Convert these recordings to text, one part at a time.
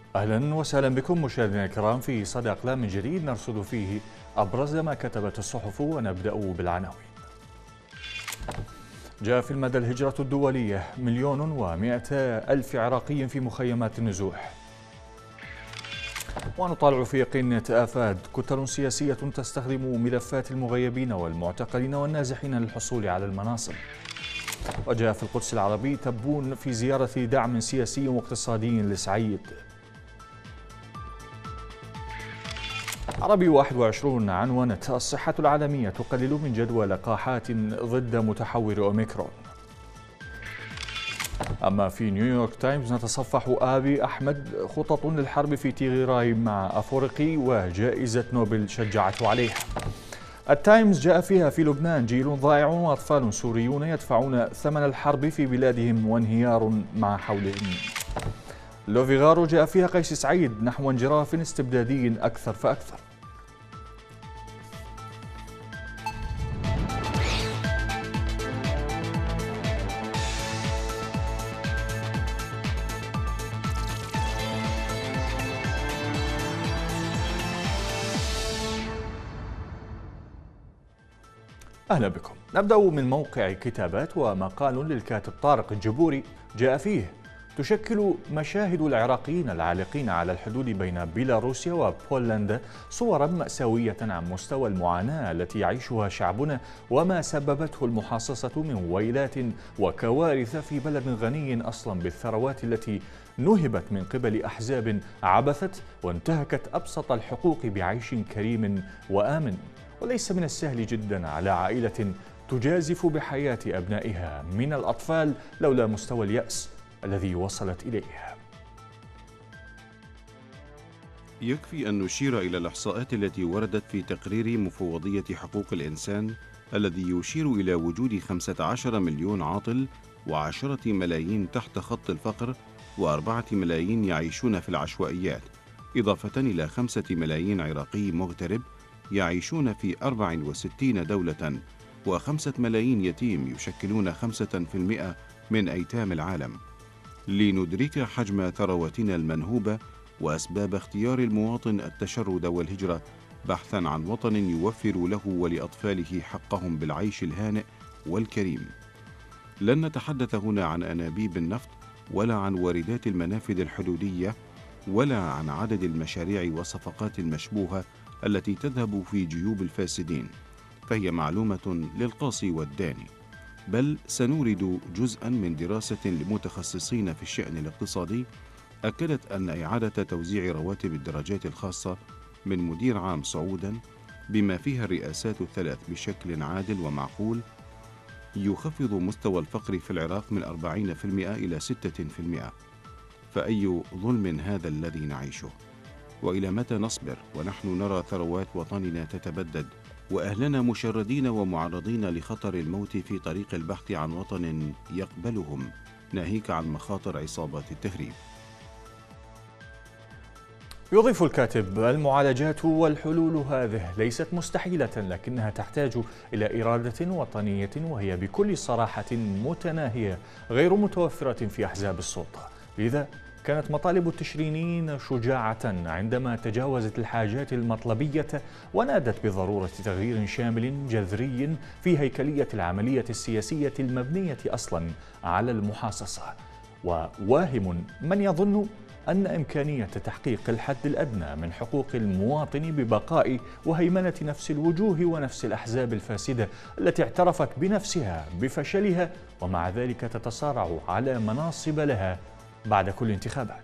أهلا وسهلا بكم مشاهدينا الكرام في صدى أقلام جديد نرصد فيه أبرز ما كتبت الصحف، ونبدأ بالعناوين. جاء في المدى الهجرة الدولية 1,200,000 عراقي في مخيمات النزوح. ونطالع في قنة آفاد كتل سياسية تستخدم ملفات المغيبين والمعتقلين والنازحين للحصول على المناصب. وجاء في القدس العربي تبون في زيارة دعم سياسي واقتصادي لسعيد. عربي 21 عنونت الصحة العالمية تقلل من جدوى لقاحات ضد متحور أوميكرون. أما في نيويورك تايمز نتصفح آبي أحمد خطط للحرب في تيغراي مع أفورقي وجائزة نوبل شجعته عليها. التايمز جاء فيها في لبنان جيل ضائع وأطفال سوريون يدفعون ثمن الحرب في بلادهم وانهيار مع حولهم. لوفيغارو جاء فيها قيس سعيد نحو انجراف استبدادي أكثر فأكثر. أهلا بكم. نبدأ من موقع كتابات ومقال للكاتب طارق الجبوري جاء فيه: تشكل مشاهد العراقيين العالقين على الحدود بين بيلاروسيا وبولندا صورا مأساوية عن مستوى المعاناة التي يعيشها شعبنا وما سببته المحاصصة من ويلات وكوارث في بلد غني أصلا بالثروات التي نهبت من قبل أحزاب عبثت وانتهكت أبسط الحقوق بعيش كريم وآمن. وليس من السهل جدا على عائلة تجازف بحياة أبنائها من الأطفال لولا مستوى اليأس الذي وصلت إليه. يكفي أن نشير إلى الإحصاءات التي وردت في تقرير مفوضية حقوق الإنسان الذي يشير إلى وجود 15 مليون عاطل و10 ملايين تحت خط الفقر و4 ملايين يعيشون في العشوائيات، إضافة إلى 5 ملايين عراقي مغترب يعيشون في 64 دولة، و5 ملايين يتيم يشكلون 5% من أيتام العالم. لندرك حجم ثروتنا المنهوبة وأسباب اختيار المواطن التشرد والهجرة بحثا عن وطن يوفر له ولأطفاله حقهم بالعيش الهانئ والكريم. لن نتحدث هنا عن أنابيب النفط ولا عن واردات المنافذ الحدودية ولا عن عدد المشاريع والصفقات المشبوهة التي تذهب في جيوب الفاسدين، فهي معلومة للقاصي والداني، بل سنورد جزءا من دراسة لمتخصصين في الشأن الاقتصادي أكدت أن إعادة توزيع رواتب الدرجات الخاصة من مدير عام صعودا بما فيها الرئاسات الثلاث بشكل عادل ومعقول يخفض مستوى الفقر في العراق من 40% إلى 6%. فأي ظلم هذا الذي نعيشه؟ وإلى متى نصبر ونحن نرى ثروات وطننا تتبدد وأهلنا مشردين ومعرضين لخطر الموت في طريق البحث عن وطن يقبلهم، ناهيك عن مخاطر عصابات التهريب؟ يضيف الكاتب: المعالجات والحلول هذه ليست مستحيلة، لكنها تحتاج إلى إرادة وطنية، وهي بكل صراحة متناهية غير متوفرة في أحزاب السلطة. لذا كانت مطالب التشرينيين شجاعة عندما تجاوزت الحاجات المطلبية ونادت بضرورة تغيير شامل جذري في هيكلية العملية السياسية المبنية أصلا على المحاصصة. وواهم من يظن أن إمكانية تحقيق الحد الأدنى من حقوق المواطن ببقاء وهيمنة نفس الوجوه ونفس الأحزاب الفاسدة التي اعترفت بنفسها بفشلها ومع ذلك تتصارع على مناصب لها بعد كل انتخابات.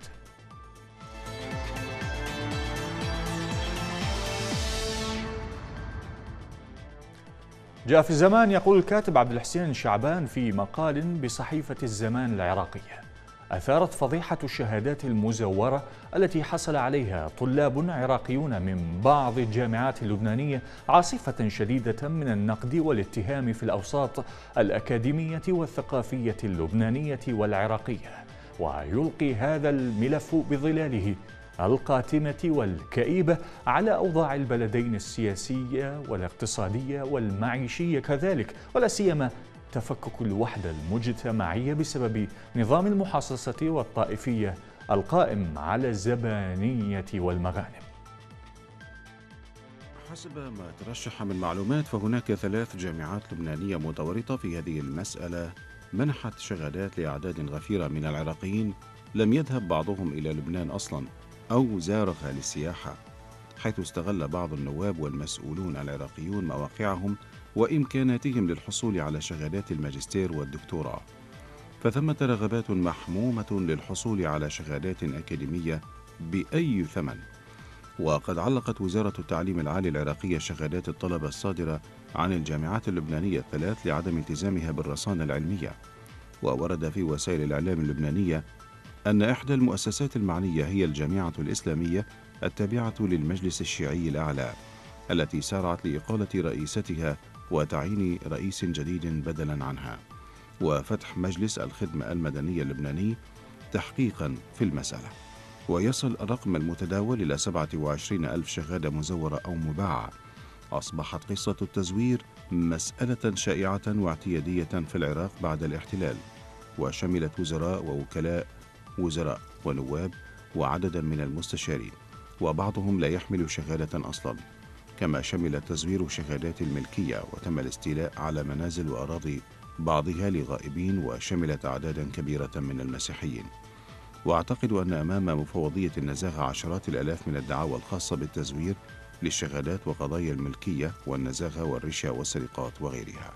جاء في الزمان يقول الكاتب عبد الحسين شعبان في مقال بصحيفة الزمان العراقية: أثارت فضيحة الشهادات المزورة التي حصل عليها طلاب عراقيون من بعض الجامعات اللبنانية عاصفة شديدة من النقد والاتهام في الأوساط الأكاديمية والثقافية اللبنانية والعراقية، ويلقي هذا الملف بظلاله القاتمة والكئيبة على أوضاع البلدين السياسية والاقتصادية والمعيشية كذلك، ولا سيما تفكك الوحدة المجتمعية بسبب نظام المحاصصة والطائفية القائم على الزبانية والمغانم. حسب ما ترشح من معلومات فهناك 3 جامعات لبنانية متورطة في هذه المسألة منحت شهادات لأعداد غفيرة من العراقيين لم يذهب بعضهم إلى لبنان أصلا أو زارها للسياحة، حيث استغل بعض النواب والمسؤولون العراقيون مواقعهم وإمكاناتهم للحصول على شهادات الماجستير والدكتوراه. فثمة رغبات محمومة للحصول على شهادات أكاديمية بأي ثمن. وقد علقت وزارة التعليم العالي العراقية شهادات الطلبة الصادرة عن الجامعات اللبنانية ال3 لعدم التزامها بالرصانة العلمية. وورد في وسائل الإعلام اللبنانية أن إحدى المؤسسات المعنية هي الجامعة الإسلامية التابعة للمجلس الشيعي الأعلى، التي سارعت لإقالة رئيستها وتعيين رئيس جديد بدلا عنها، وفتح مجلس الخدمة المدنية اللبناني تحقيقا في المسألة. ويصل الرقم المتداول إلى 27 ألف شهادة مزورة أو مباعة. أصبحت قصة التزوير مسألة شائعة واعتيادية في العراق بعد الاحتلال، وشملت وزراء ووكلاء وزراء ونواب وعددا من المستشارين، وبعضهم لا يحمل شهادة أصلا، كما شمل تزوير شهادات الملكية، وتم الاستيلاء على منازل وأراضي بعضها لغائبين، وشملت أعدادا كبيرة من المسيحيين. وأعتقد أن أمام مفوضية النزاهة عشرات الآلاف من الدعاوى الخاصة بالتزوير للشهادات وقضايا الملكية والنزاهة والرشا والسرقات وغيرها.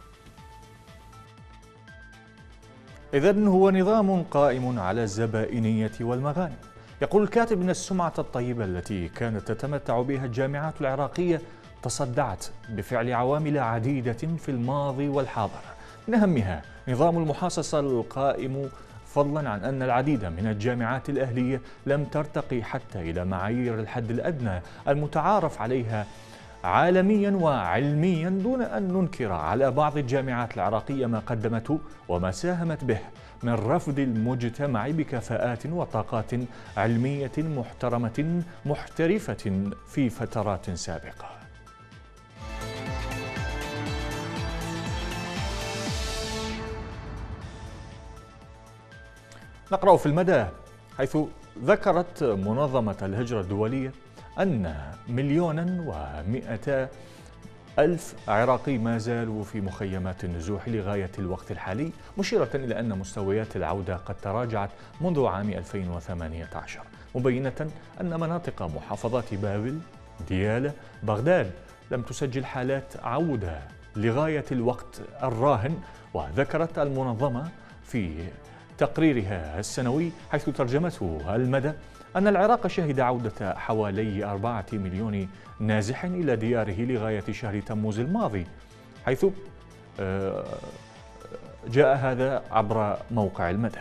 إذن هو نظام قائم على الزبائنية والمغانم. يقول الكاتب أن السمعة الطيبة التي كانت تتمتع بها الجامعات العراقية تصدعت بفعل عوامل عديدة في الماضي والحاضر، من أهمها نظام المحاصصة القائم، فضلا عن أن العديد من الجامعات الأهلية لم ترتقي حتى إلى معايير الحد الأدنى المتعارف عليها عالميا وعلميا، دون أن ننكر على بعض الجامعات العراقية ما قدمته وما ساهمت به من رفض المجتمع بكفاءات وطاقات علمية محترمة محترفة في فترات سابقة. نقرأ في المدى، حيث ذكرت منظمة الهجرة الدولية أن 1,200,000 عراقي ما زالوا في مخيمات النزوح لغاية الوقت الحالي، مشيرة إلى أن مستويات العودة قد تراجعت منذ عام 2018، مبينة أن مناطق محافظات بابل، ديالى، بغداد لم تسجل حالات عودة لغاية الوقت الراهن. وذكرت المنظمة في تقريرها السنوي، حيث ترجمته المدى، أن العراق شهد عودة حوالي 4 مليون نازح إلى دياره لغاية شهر تموز الماضي، حيث جاء هذا عبر موقع المدى.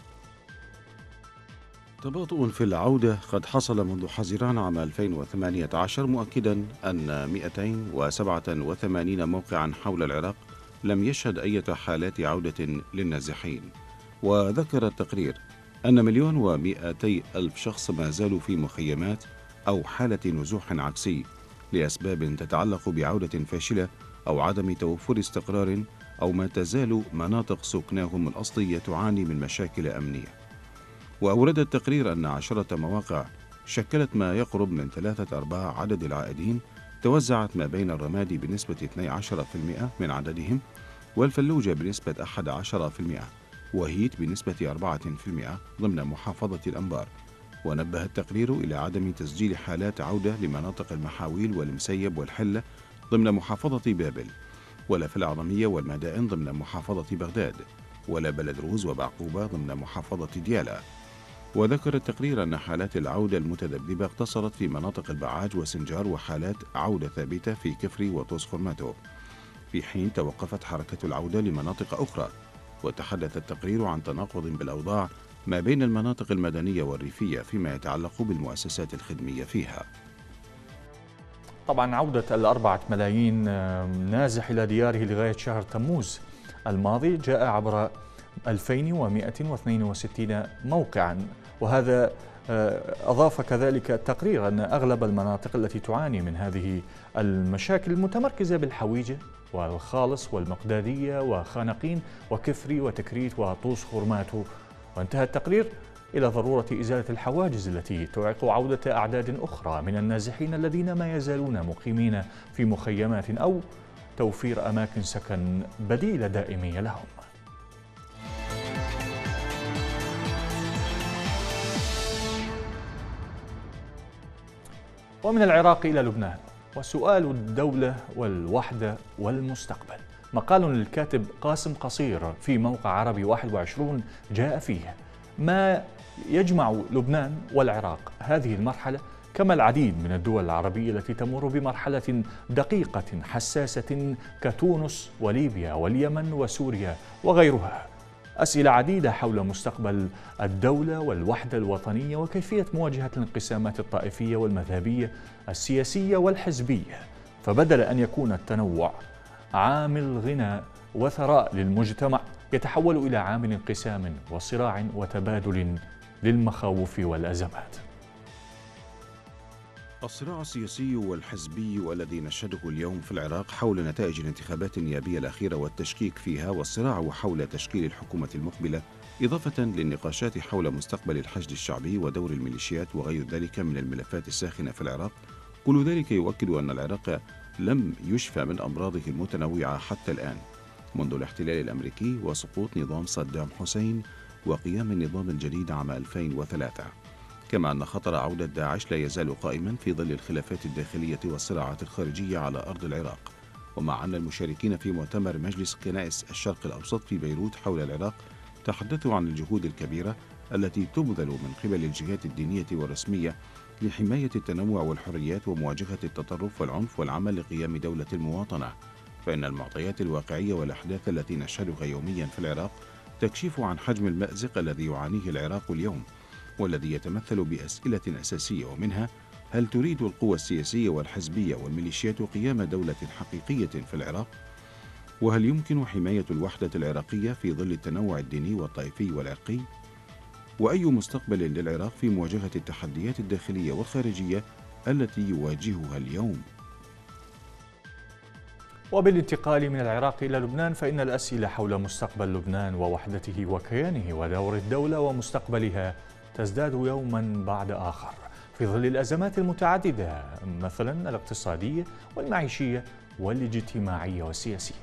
تباطؤ في العودة قد حصل منذ حزيران عام 2018، مؤكدا أن 287 موقعا حول العراق لم يشهد أي حالات عودة للنازحين. وذكر التقرير أن 1,200,000 شخص ما زالوا في مخيمات أو حالة نزوح عكسي لأسباب تتعلق بعودة فاشلة أو عدم توفر استقرار، أو ما تزال مناطق سكناهم الأصلية تعاني من مشاكل أمنية. وأورد التقرير أن 10 مواقع شكلت ما يقرب من 3/4 عدد العائدين، توزعت ما بين الرمادي بنسبة 12% من عددهم، والفلوجة بنسبة 11%، وهيت بنسبة 4% ضمن محافظة الأنبار. ونبه التقرير إلى عدم تسجيل حالات عودة لمناطق المحاويل والمسيب والحلة ضمن محافظة بابل، ولا في الأعظمية والمدائن ضمن محافظة بغداد، ولا بلد روز وبعقوبة ضمن محافظة ديالى. وذكر التقرير أن حالات العودة المتذبذبة اقتصرت في مناطق البعاج وسنجار، وحالات عودة ثابتة في كفري وطوس خرماتو، في حين توقفت حركة العودة لمناطق أخرى. وتحدث التقرير عن تناقض بالأوضاع ما بين المناطق المدنية والريفية فيما يتعلق بالمؤسسات الخدمية فيها. طبعا عودة 4 ملايين نازح إلى دياره لغاية شهر تموز الماضي جاء عبر 2162 موقعا. وهذا أضاف كذلك التقرير أن أغلب المناطق التي تعاني من هذه المشاكل المتمركزة بالحويجة والخالص والمقدادية وخانقين وكفري وتكريت وطوس خرماتو. وانتهى التقرير إلى ضرورة إزالة الحواجز التي تعيق عودة أعداد أخرى من النازحين الذين ما يزالون مقيمين في مخيمات أو توفير أماكن سكن بديلة دائمية لهم. ومن العراق إلى لبنان، وسؤال الدولة والوحدة والمستقبل. مقال للكاتب قاسم قصير في موقع عربي 21 جاء فيه ما يجمع لبنان والعراق هذه المرحلة، كما العديد من الدول العربية التي تمر بمرحلة دقيقة حساسة كتونس وليبيا واليمن وسوريا وغيرها. أسئلة عديدة حول مستقبل الدولة والوحدة الوطنية وكيفية مواجهة الانقسامات الطائفية والمذهبية السياسية والحزبية، فبدل أن يكون التنوع عامل غنى وثراء للمجتمع يتحول إلى عامل انقسام وصراع وتبادل للمخاوف والأزمات. الصراع السياسي والحزبي الذي نشهده اليوم في العراق حول نتائج الانتخابات النيابية الأخيرة والتشكيك فيها، والصراع حول تشكيل الحكومة المقبلة، إضافة للنقاشات حول مستقبل الحشد الشعبي ودور الميليشيات وغير ذلك من الملفات الساخنة في العراق، كل ذلك يؤكد أن العراق لم يشفى من أمراضه المتنوعة حتى الآن، منذ الاحتلال الأمريكي وسقوط نظام صدام حسين وقيام النظام الجديد عام 2003. كما أن خطر عودة داعش لا يزال قائما في ظل الخلافات الداخلية والصراعات الخارجية على أرض العراق. ومع أن المشاركين في مؤتمر مجلس كنائس الشرق الأوسط في بيروت حول العراق تحدثوا عن الجهود الكبيرة التي تبذل من قبل الجهات الدينية والرسمية لحماية التنوع والحريات ومواجهة التطرف والعنف والعمل لقيام دولة المواطنة، فإن المعطيات الواقعية والأحداث التي نشهدها يوميا في العراق تكشف عن حجم المأزق الذي يعانيه العراق اليوم، والذي يتمثل بأسئلة أساسية، ومنها: هل تريد القوى السياسية والحزبية والميليشيات قيام دولة حقيقية في العراق؟ وهل يمكن حماية الوحدة العراقية في ظل التنوع الديني والطائفي والعرقي؟ وأي مستقبل للعراق في مواجهة التحديات الداخلية والخارجية التي يواجهها اليوم؟ وبالانتقال من العراق إلى لبنان، فإن الأسئلة حول مستقبل لبنان ووحدته وكيانه ودور الدولة ومستقبلها تزداد يوما بعد آخر في ظل الأزمات المتعددة، مثلا الاقتصادية والمعيشية والاجتماعية والسياسية.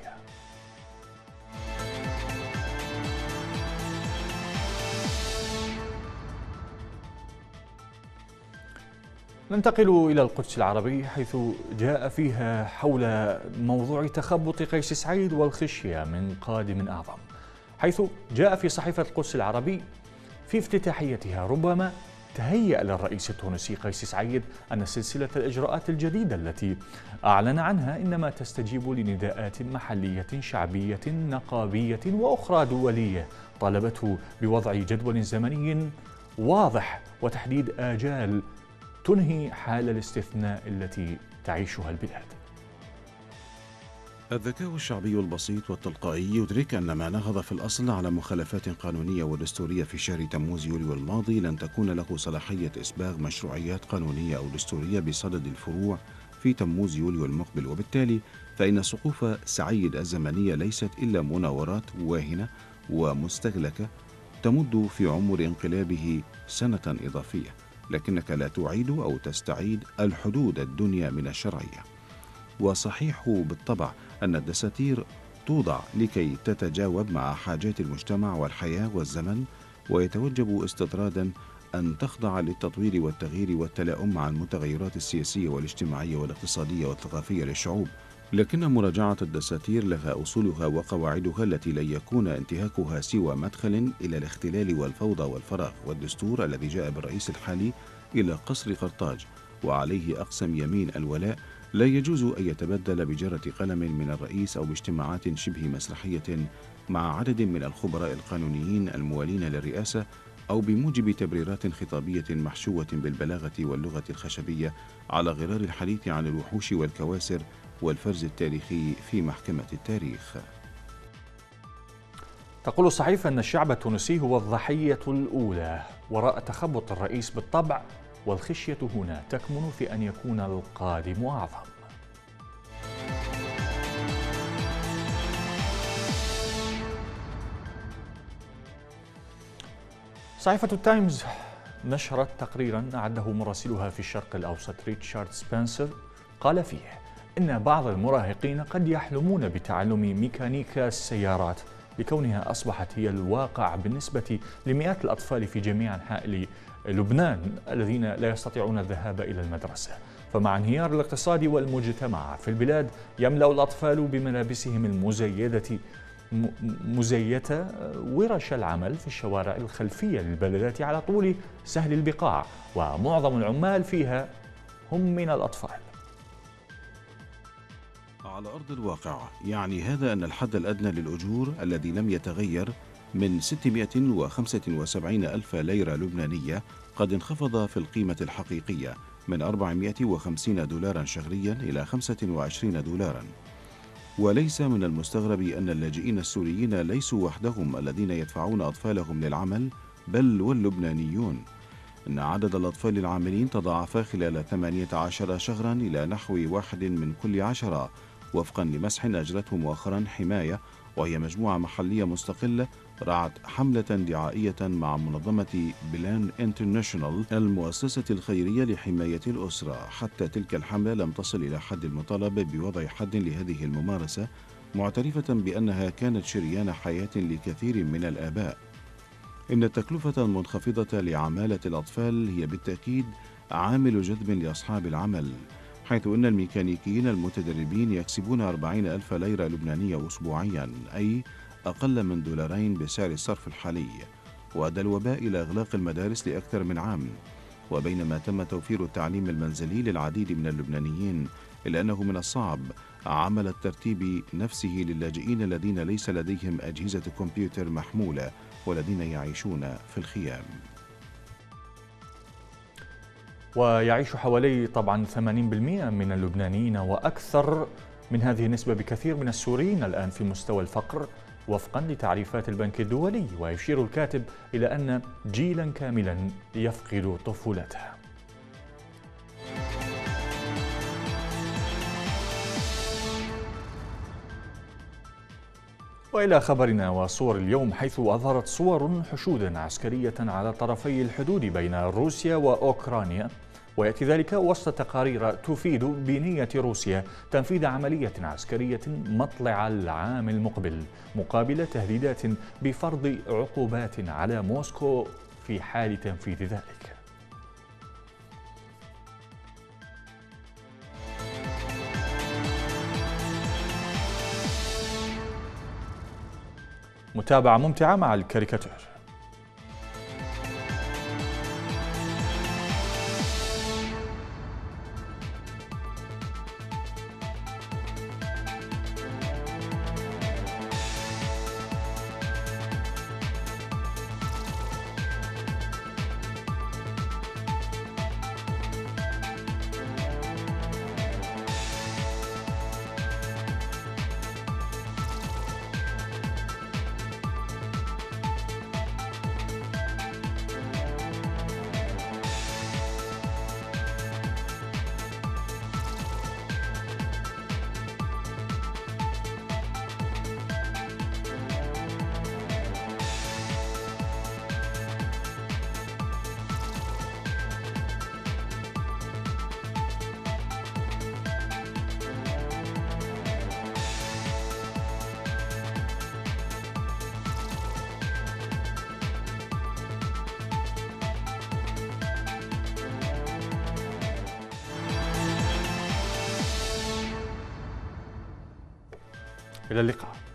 ننتقل إلى القدس العربي، حيث جاء فيها حول موضوع تخبط قيس سعيد والخشية من قادم أعظم، حيث جاء في صحيفة القدس العربي في افتتاحيتها: ربما تهيأ للرئيس التونسي قيس سعيد أن سلسلة الإجراءات الجديدة التي أعلن عنها إنما تستجيب لنداءات محلية شعبية نقابية وأخرى دولية طالبته بوضع جدول زمني واضح وتحديد آجال تنهي حال الاستثناء التي تعيشها البلاد. الذكاء الشعبي البسيط والتلقائي يدرك أن ما نهض في الأصل على مخالفات قانونية ودستورية في شهر تموز يوليو الماضي لن تكون له صلاحية إسباغ مشروعيات قانونية أو دستورية بصدد الفروع في تموز يوليو المقبل، وبالتالي فإن سقوف سعيد الزمنية ليست إلا مناورات واهنة ومستهلكة تمد في عمر انقلابه سنة إضافية، لكنك لا تعيد أو تستعيد الحدود الدنيا من الشرعية. وصحيح بالطبع أن الدساتير توضع لكي تتجاوب مع حاجات المجتمع والحياة والزمن، ويتوجب استطرادا أن تخضع للتطوير والتغيير والتلاؤم مع المتغيرات السياسية والاجتماعية والاقتصادية والثقافية للشعوب، لكن مراجعة الدساتير لها أصولها وقواعدها التي لن يكون انتهاكها سوى مدخل إلى الاختلال والفوضى والفراغ. والدستور الذي جاء بالرئيس الحالي إلى قصر قرطاج وعليه أقسم يمين الولاء لا يجوز أن يتبدل بجرة قلم من الرئيس أو باجتماعات شبه مسرحية مع عدد من الخبراء القانونيين الموالين للرئاسة، أو بموجب تبريرات خطابية محشوة بالبلاغة واللغة الخشبية على غرار الحديث عن الوحوش والكواسر والفرز التاريخي في محكمة التاريخ. تقول الصحيفة أن الشعب التونسي هو الضحية الأولى وراء تخبط الرئيس بالطبع، والخشية هنا تكمن في أن يكون القادم أعظم. صحيفة التايمز نشرت تقريرا أعده مراسلها في الشرق الأوسط ريتشارد سبنسر، قال فيه إن بعض المراهقين قد يحلمون بتعلم ميكانيكا السيارات لكونها أصبحت هي الواقع بالنسبة لمئات الأطفال في جميع أنحاء لبنان الذين لا يستطيعون الذهاب إلى المدرسة. فمع انهيار الاقتصاد والمجتمع في البلاد يملأ الأطفال بملابسهم مزيتة ورش العمل في الشوارع الخلفية للبلدات على طول سهل البقاع، ومعظم العمال فيها هم من الأطفال. على أرض الواقع يعني هذا أن الحد الأدنى للأجور الذي لم يتغير من 675 ألف ليرة لبنانية قد انخفض في القيمة الحقيقية من 450 دولارا شهريا إلى 25 دولارا. وليس من المستغرب أن اللاجئين السوريين ليسوا وحدهم الذين يدفعون أطفالهم للعمل، بل واللبنانيون. إن عدد الأطفال العاملين تضاعف خلال 18 شهرا إلى نحو 1 من كل 10 وفقا لمسح أجرته مؤخرا حماية، وهي مجموعة محلية مستقلة رعت حملة دعائية مع منظمة بلان انترناشونال المؤسسة الخيرية لحماية الأسرة. حتى تلك الحملة لم تصل إلى حد المطالب بوضع حد لهذه الممارسة، معترفة بأنها كانت شريان حياة لكثير من الآباء. إن التكلفة المنخفضة لعمالة الأطفال هي بالتأكيد عامل جذب لأصحاب العمل، حيث أن الميكانيكيين المتدربين يكسبون 40 ألف ليرة لبنانية أسبوعيا، أي أقل من $2 بسعر الصرف الحالي. وأدى الوباء إلى إغلاق المدارس لأكثر من عام. وبينما تم توفير التعليم المنزلي للعديد من اللبنانيين، إلا أنه من الصعب عمل الترتيب نفسه للاجئين الذين ليس لديهم أجهزة كمبيوتر محمولة والذين يعيشون في الخيام. ويعيش حوالي طبعا 80% من اللبنانيين وأكثر من هذه النسبة بكثير من السوريين الآن في مستوى الفقر وفقا لتعريفات البنك الدولي. ويشير الكاتب إلى أن جيلا كاملا يفقد طفولته. وإلى خبرنا وصور اليوم، حيث أظهرت صور حشود عسكرية على طرفي الحدود بين روسيا وأوكرانيا، ويأتي ذلك وسط تقارير تفيد بنية روسيا تنفيذ عملية عسكرية مطلع العام المقبل مقابل تهديدات بفرض عقوبات على موسكو في حال تنفيذ ذلك. متابعة ممتعة مع الكاريكاتير. إلى اللقاء.